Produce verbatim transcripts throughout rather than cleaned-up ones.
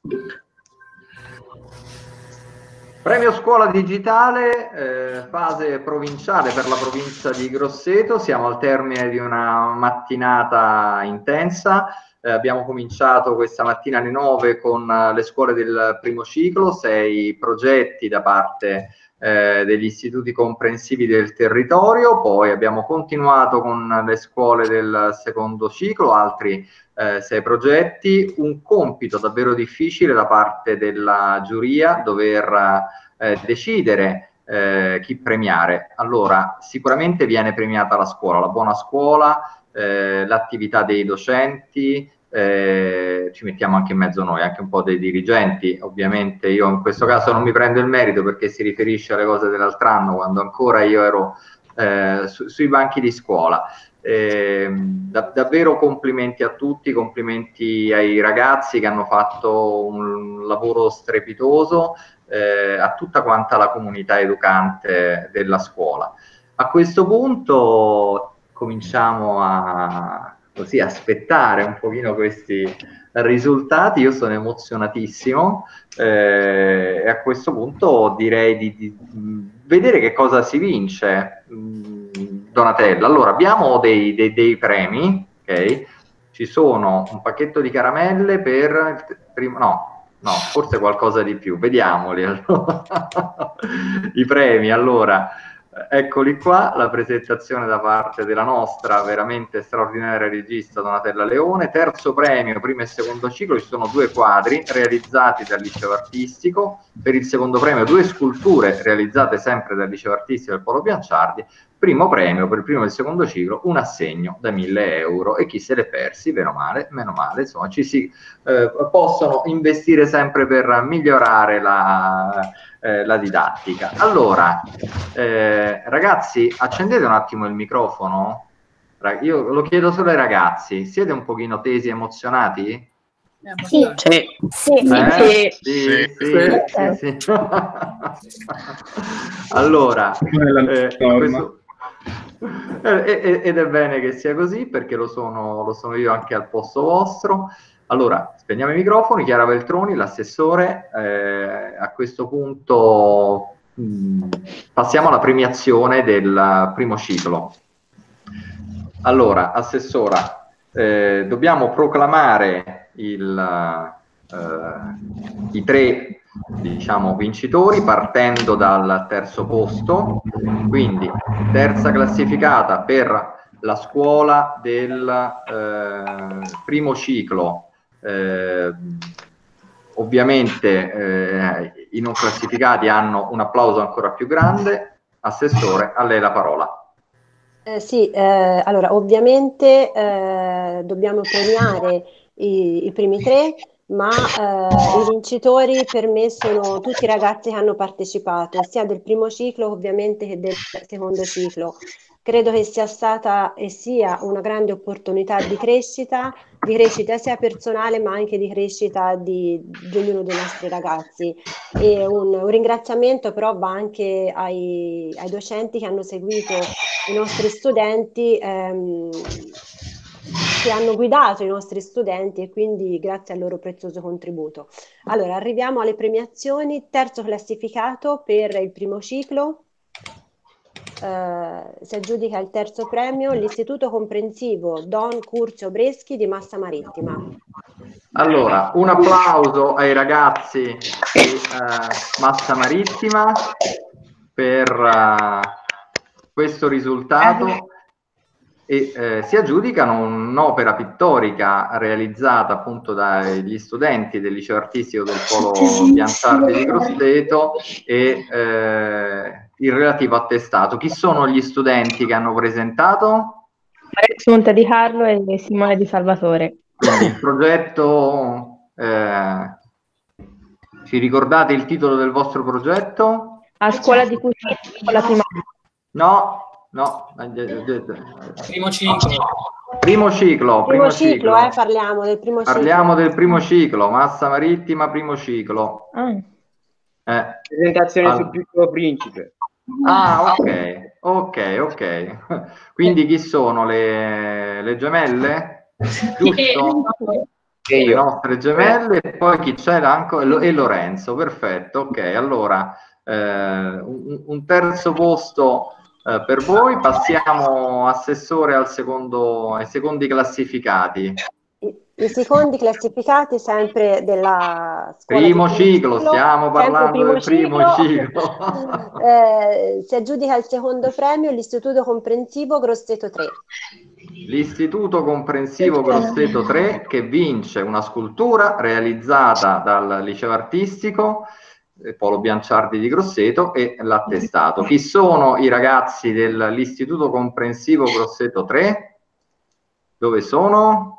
Premio Scuola Digitale, eh, fase provinciale per la provincia di Grosseto. Siamo al termine di una mattinata intensa. Eh, abbiamo cominciato questa mattina alle nove con uh, le scuole del primo ciclo, sei progetti da parte eh, degli istituti comprensivi del territorio, poi abbiamo continuato con le scuole del secondo ciclo, altri eh, sei progetti, un compito davvero difficile da parte della giuria, dover eh, decidere eh, chi premiare. Allora, sicuramente viene premiata la scuola, la buona scuola, eh, l'attività dei docenti, eh, ci mettiamo anche in mezzo noi, anche un po' dei dirigenti. Ovviamente io in questo caso non mi prendo il merito perché si riferisce alle cose dell'altro anno, quando ancora io ero eh, su, sui banchi di scuola. Eh, da, davvero complimenti a tutti, complimenti ai ragazzi che hanno fatto un lavoro strepitoso, eh, a tutta quanta la comunità educante della scuola. A questo punto cominciamo a così aspettare un pochino questi risultati. Io sono emozionatissimo eh, e a questo punto direi di, di vedere che cosa si vince. Donatella, allora abbiamo dei, dei, dei premi, ok? Ci sono un pacchetto di caramelle per primo, no, no, forse qualcosa di più, vediamoli allora. I premi, allora, eccoli qua, la presentazione da parte della nostra veramente straordinaria regista Donatella Leone. Terzo premio, primo e secondo ciclo, ci sono due quadri realizzati dal liceo artistico. Per il secondo premio due sculture realizzate sempre dal liceo artistico del Polo Bianciardi. Primo premio per il primo e il secondo ciclo, un assegno da mille euro, e chi se l'è persi, meno male, meno male, insomma, ci si eh, possono investire sempre per migliorare la, eh, la didattica. Allora, eh, ragazzi, accendete un attimo il microfono. Io lo chiedo solo ai ragazzi, siete un pochino tesi, emozionati? Sì. Sì. Sì. Eh? Sì, sì, sì, sì, sì. Allora, eh, questo... ed è bene che sia così, perché lo sono, lo sono io anche al posto vostro. Allora, spegniamo i microfoni. Chiara Veltroni, l'assessore. Eh, a questo punto mh, passiamo alla premiazione del primo ciclo. Allora, assessora, eh, dobbiamo proclamare il, eh, i tre, diciamo, vincitori partendo dal terzo posto. Quindi terza classificata per la scuola del eh, primo ciclo, eh, ovviamente eh, i non classificati hanno un applauso ancora più grande. Assessore, a lei la parola. Eh, sì, eh, allora ovviamente eh, dobbiamo premiare i, i primi tre, ma eh, i vincitori per me sono tutti i ragazzi che hanno partecipato, sia del primo ciclo ovviamente che del secondo ciclo. Credo che sia stata e sia una grande opportunità di crescita, di crescita sia personale ma anche di crescita di, di ognuno dei nostri ragazzi. E un, un ringraziamento però va anche ai, ai docenti che hanno seguito i nostri studenti, ehm, che hanno guidato i nostri studenti, e quindi grazie al loro prezioso contributo. Allora, arriviamo alle premiazioni. Terzo classificato per il primo ciclo. Eh, si aggiudica il terzo premio l'Istituto Comprensivo Don Curzio Breschi di Massa Marittima. Allora, un applauso ai ragazzi di eh, Massa Marittima per eh, questo risultato, e eh, si aggiudicano un'opera pittorica realizzata appunto dagli studenti del liceo artistico del Polo Bianciardi di Grosseto e eh, il relativo attestato. Chi sono gli studenti che hanno presentato? Assunta Di Carlo e Simone Di Salvatore. Quindi il progetto, eh, ci ricordate il titolo del vostro progetto? A scuola di cucina con la prima. No, no. Primo ciclo. Primo ciclo. Primo, primo ciclo, ciclo. Eh, parliamo del primo ciclo. Parliamo del primo ciclo, Massa Marittima, primo ciclo. Ah. Eh. Presentazione All... sul Piccolo Principe. Ah, ok, ok, ok. Quindi chi sono le, le gemelle? Giusto? e le nostre gemelle, e poi chi c'era anche e Lorenzo, perfetto, ok, allora eh, un, un terzo posto eh, per voi, passiamo assessore al secondo, ai secondi classificati. I, i secondi classificati sempre della scuola Primo di ciclo, stiamo parlando del primo ciclo. eh, si aggiudica il secondo premio l'Istituto Comprensivo Grosseto tre. L'Istituto Comprensivo Grosseto tre, che vince una scultura realizzata dal liceo artistico Polo Bianciardi di Grosseto e l'attestato. Chi sono i ragazzi dell'Istituto Comprensivo Grosseto tre? Dove sono?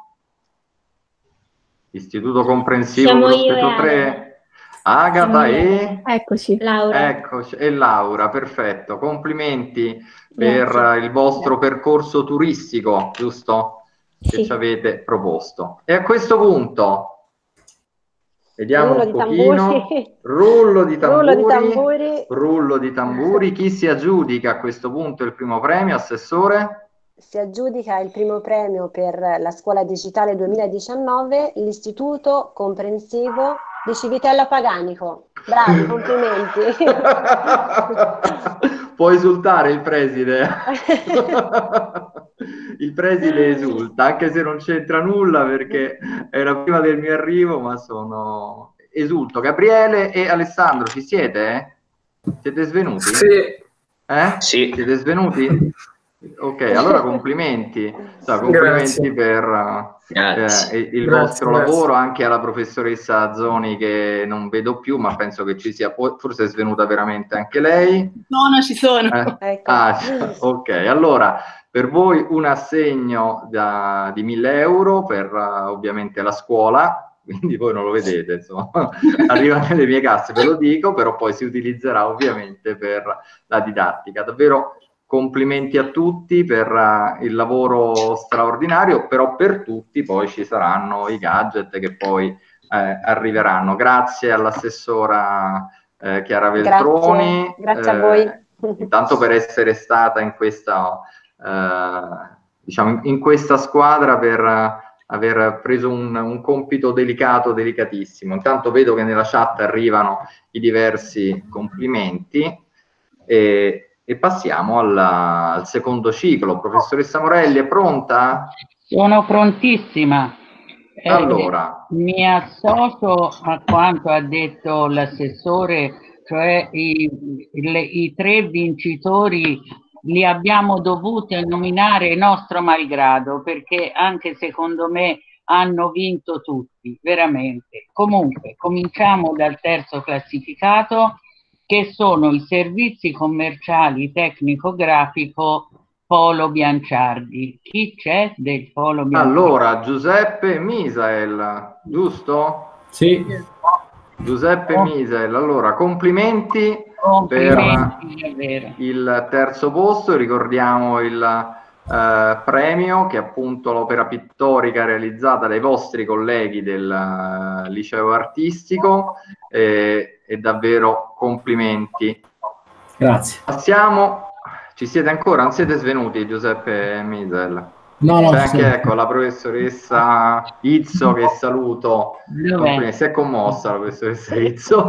Istituto Comprensivo Siamo Grosseto tre. Agata e... Eccoci. Laura. Eccoci, e Laura, perfetto. Complimenti per Grazie. il vostro percorso turistico, giusto? Che Sì. ci avete proposto. E a questo punto, vediamo Rullo un di pochino. tamburi. Rullo di tamburi. Rullo di tamburi. Rullo di tamburi. Chi si aggiudica a questo punto il primo premio, assessore? Si aggiudica il primo premio per la Scuola Digitale duemiladiciannove, l'Istituto Comprensivo di Civitella Paganico. Bravi, complimenti. Può esultare il preside. Il preside esulta, anche se non c'entra nulla perché era prima del mio arrivo, ma sono esulto. Gabriele e Alessandro, ci siete? Siete svenuti? Sì. Eh? Sì. Siete svenuti? Ok, allora complimenti, cioè, complimenti Grazie. per Grazie. eh, il Grazie, vostro grazie. lavoro, anche alla professoressa Azzoni che non vedo più, ma penso che ci sia, forse è svenuta veramente anche lei. No, no, ci sono. Eh? Ecco. Ah, ok, allora per voi un assegno da, di mille euro per uh, ovviamente la scuola, quindi voi non lo vedete, insomma, arriva nelle mie casse, ve lo dico, però poi si utilizzerà ovviamente per la didattica. Davvero complimenti a tutti per uh, il lavoro straordinario, però per tutti poi ci saranno i gadget che poi eh, arriveranno. Grazie all'assessora eh, Chiara Veltroni. Grazie, grazie a voi. Eh, intanto per essere stata in questa, eh, diciamo, in questa squadra, per uh, aver preso un, un compito delicato, delicatissimo. Intanto vedo che nella chat arrivano i diversi complimenti. E, e passiamo alla, al secondo ciclo. Professoressa Morelli, è pronta? Sono prontissima. Eh, Allora. Mi associo a quanto ha detto l'assessore, cioè i, le, i tre vincitori li abbiamo dovuti nominare nostro malgrado, perché anche secondo me hanno vinto tutti, veramente. Comunque, cominciamo dal terzo classificato, che sono i servizi commerciali tecnico-grafico Polo Bianciardi. Chi c'è del Polo Bianciardi? Allora, Giuseppe Misael, giusto? Sì. Giuseppe Oh. Misael, allora complimenti, Complimenti, per è vero. il terzo posto. Ricordiamo il eh, premio, che è appunto l'opera pittorica realizzata dai vostri colleghi del uh, liceo artistico, eh, e davvero complimenti. Grazie. Passiamo, ci siete ancora? Non siete svenuti, Giuseppe Misael? No, no, C'è anche, sì. ecco, la professoressa Izzo, che saluto. Dov'è? Si è commossa la professoressa Izzo.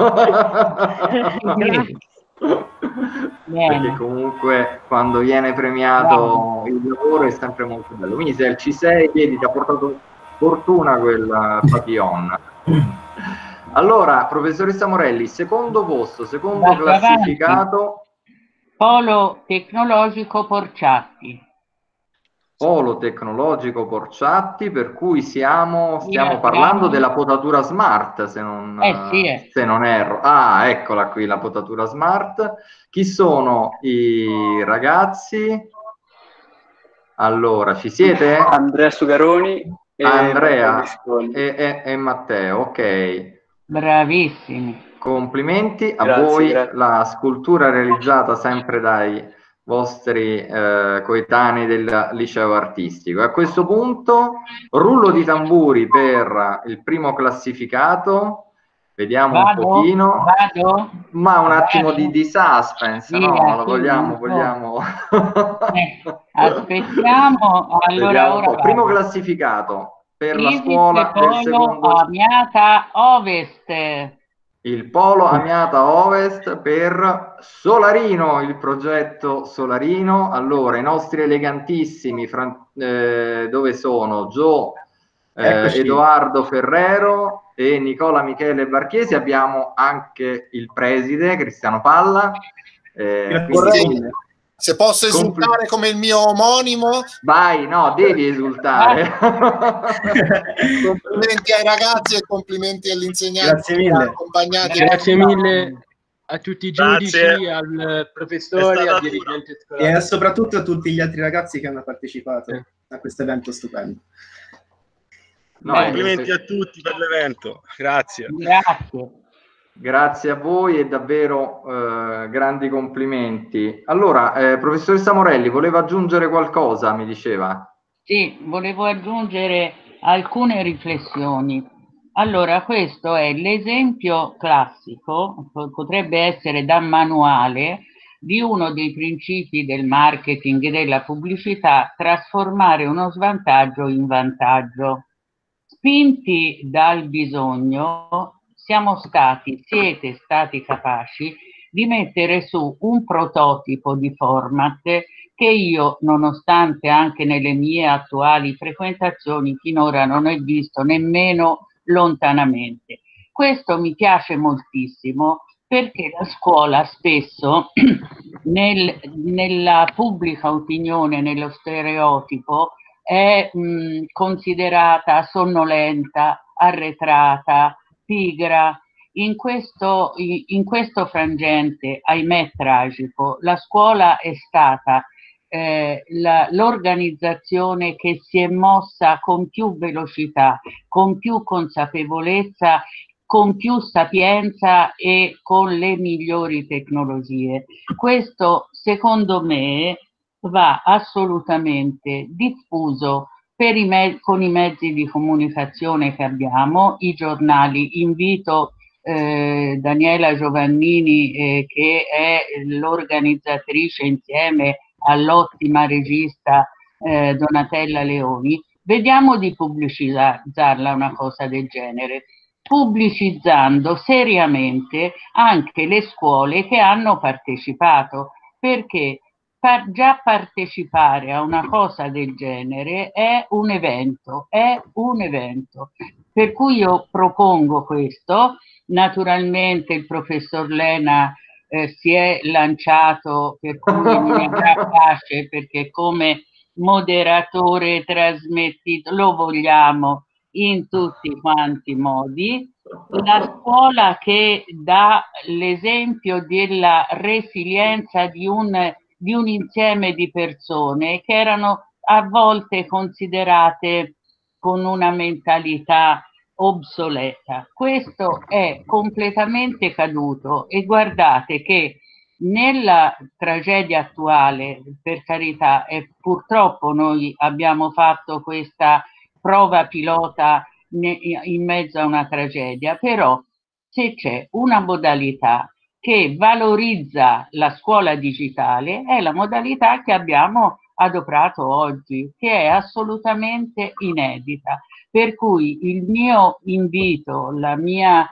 Perché comunque quando viene premiato il lavoro è sempre molto bello. Misael, ci sei? Vedi, ti ha portato fortuna quel papillon. Allora, professoressa Morelli, secondo posto, secondo Vado classificato. avanti. Polo Tecnologico Porciatti. Polo Tecnologico Porciatti, per cui siamo, stiamo Sì, parlando abbiamo... della potatura smart, se non, eh, sì, eh. se non erro. Ah, eccola qui la potatura smart. Chi sono i ragazzi? Allora, ci siete? Andrea Sugaroni e Andrea Matteo e, e, e Matteo, ok. Bravissimi. Complimenti a Grazie, voi. grazie. La scultura realizzata sempre dai vostri eh, coetanei del liceo artistico. A questo punto, rullo di tamburi per il primo classificato. Vediamo Vado? un pochino. Vado? Ma un attimo Vado? di, di suspense, Sì, no? eh, Lo sì, vogliamo, un po'. vogliamo. Eh, aspettiamo, allora Vediamo un ora po'. Primo vado. classificato per la scuola del secondo Amiata Ovest. Il Polo Amiata Ovest per Solarino, il progetto Solarino. Allora, i nostri elegantissimi, eh, dove sono? Gio, eh, Edoardo Ferrero e Nicola Michele Barchiesi. Abbiamo anche il preside, Cristiano Palla. Eh, quindi, se posso esultare come il mio omonimo, vai, no, devi esultare. Complimenti ai ragazzi e complimenti agli insegnanti. Grazie mille, grazie mille a tutti i giudici, Grazie. al professore, al dirigente scolastico e soprattutto a tutti gli altri ragazzi che hanno partecipato eh. a questo evento stupendo. No, complimenti a tutti per l'evento, grazie. Grazie. Grazie a voi e davvero eh, grandi complimenti. Allora, eh, professoressa Morelli, voleva aggiungere qualcosa, mi diceva? Sì, volevo aggiungere alcune riflessioni. Allora, questo è l'esempio classico, potrebbe essere da manuale, di uno dei principi del marketing e della pubblicità: trasformare uno svantaggio in vantaggio. Spinti dal bisogno, siamo stati, siete stati capaci di mettere su un prototipo di format che io, nonostante anche nelle mie attuali frequentazioni, finora non ho visto nemmeno lontanamente. Questo mi piace moltissimo perché la scuola spesso nel, nella pubblica opinione, nello stereotipo, è mh, considerata sonnolenta, arretrata, pigra. In questo, in questo frangente, ahimè tragico, la scuola è stata eh, l'organizzazione che si è mossa con più velocità, con più consapevolezza, con più sapienza e con le migliori tecnologie. Questo, secondo me, va assolutamente diffuso per i me- con i mezzi di comunicazione che abbiamo, i giornali. Invito eh, Daniela Giovannini, eh, che è l'organizzatrice insieme all'ottima regista eh, Donatella Leoni, vediamo di pubblicizzarla una cosa del genere, pubblicizzando seriamente anche le scuole che hanno partecipato, perché par- già partecipare a una cosa del genere è un evento, è un evento. Per cui io propongo questo. Naturalmente il professor Lena eh, si è lanciato, per cui non avrà pace, perché come moderatore trasmettito lo vogliamo in tutti quanti i modi. La scuola che dà l'esempio della resilienza di un, di un insieme di persone che erano a volte considerate con una mentalità obsoleta. Questo è completamente caduto e guardate che nella tragedia attuale, per carità, e purtroppo noi abbiamo fatto questa prova pilota in mezzo a una tragedia, però se c'è una modalità che valorizza la scuola digitale è la modalità che abbiamo adoprato oggi, che è assolutamente inedita. Per cui il mio invito, la mia,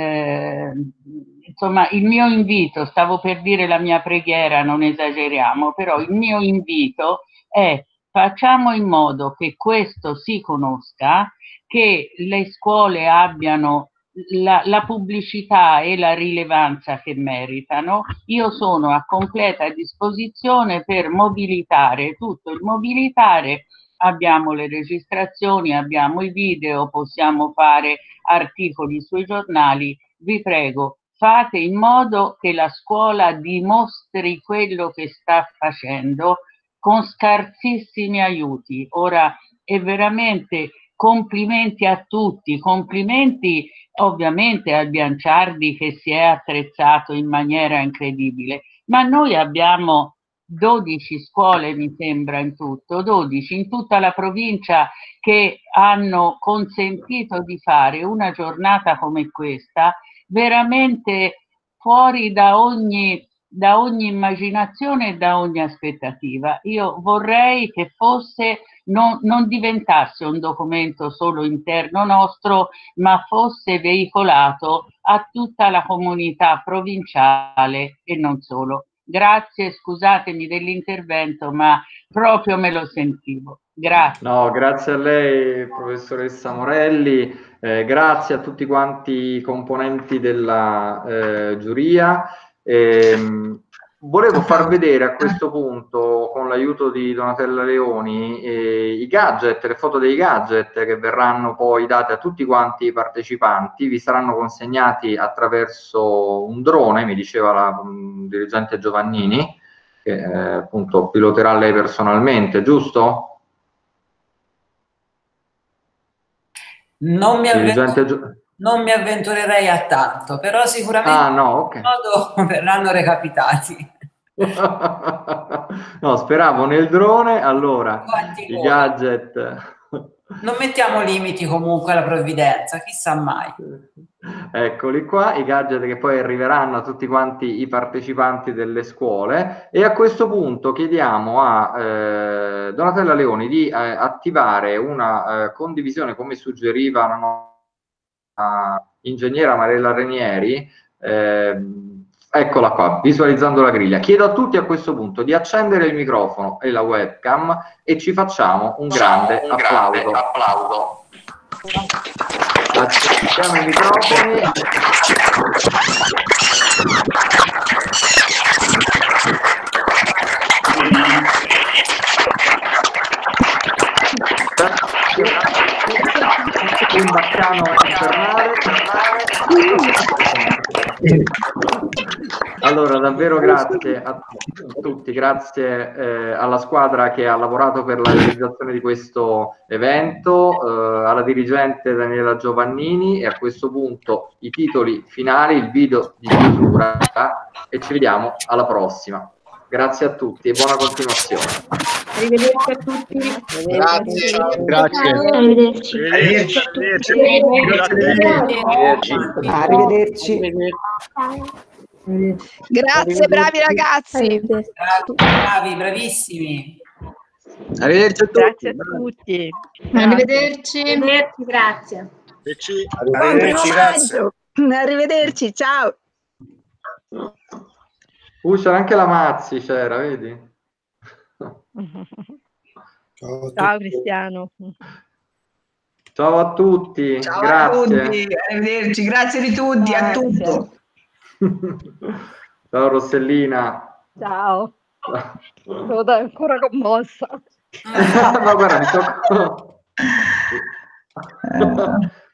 eh, insomma, il mio invito, stavo per dire la mia preghiera, non esageriamo, però il mio invito è: facciamo in modo che questo si conosca, che le scuole abbiano la, la pubblicità e la rilevanza che meritano. Io sono a completa disposizione per mobilitare tutto il mobilitare. Abbiamo le registrazioni, abbiamo i video, possiamo fare articoli sui giornali. Vi prego, fate in modo che la scuola dimostri quello che sta facendo con scarsissimi aiuti. Ora, è veramente complimenti a tutti, complimenti ovviamente al Bianciardi che si è attrezzato in maniera incredibile, ma noi abbiamo dodici scuole, mi sembra, in tutto, dodici in tutta la provincia, che hanno consentito di fare una giornata come questa, veramente fuori da ogni, da ogni immaginazione e da ogni aspettativa. Io vorrei che fosse non, non diventasse un documento solo interno nostro, ma fosse veicolato a tutta la comunità provinciale e non solo. Grazie, scusatemi dell'intervento, ma proprio me lo sentivo. Grazie. No, grazie a lei, professoressa Morelli, eh, grazie a tutti quanti i componenti della eh, giuria. Eh, volevo far vedere a questo punto, con l'aiuto di Donatella Leoni, eh, i gadget, le foto dei gadget che verranno poi date a tutti quanti i partecipanti. Vi saranno consegnati attraverso un drone, mi diceva la mh, dirigente Giovannini, che eh, appunto piloterà lei personalmente, giusto? Non mi, avventur- non mi avventurerei a tanto, però sicuramente ah, no, okay. in modo verranno recapitati. No, speravo nel drone, allora i voi. gadget. Non mettiamo limiti comunque alla provvidenza, chissà mai. Eccoli qua, i gadget che poi arriveranno a tutti quanti i partecipanti delle scuole, e a questo punto chiediamo a eh, Donatella Leoni di eh, attivare una eh, condivisione, come suggeriva la nostra ingegnera Marella Renieri. Eh, eccola qua, visualizzando la griglia. Chiedo a tutti a questo punto di accendere il microfono e la webcam e ci facciamo un grande un applauso. Grande applauso. Accendiamo i microfoni. Un baccano infernale. Allora, davvero grazie a tutti, grazie eh, alla squadra che ha lavorato per la realizzazione di questo evento, eh, alla dirigente Daniela Giovannini, e a questo punto i titoli finali, il video di chiusura, e ci vediamo alla prossima. Grazie a tutti e buona continuazione. Arrivederci a tutti. Grazie. Grazie. Arrivederci. Arrivederci. Arrivederci. Grazie, bravi ragazzi. Bravi, bravi, bravissimi. Arrivederci a tutti. Grazie a tutti. Arrivederci. Arrivederci, grazie. Arrivederci, grazie. Arrivederci, ciao. Uh, c'era anche la Mazzi, c'era, vedi? Ciao, Ciao Cristiano. Ciao a tutti. Ciao grazie. a tutti. Arrivederci, grazie di tutti, grazie. A tutto. Ciao Rossellina. Ciao. Sono ancora commossa. Ma guarda, mi tocco...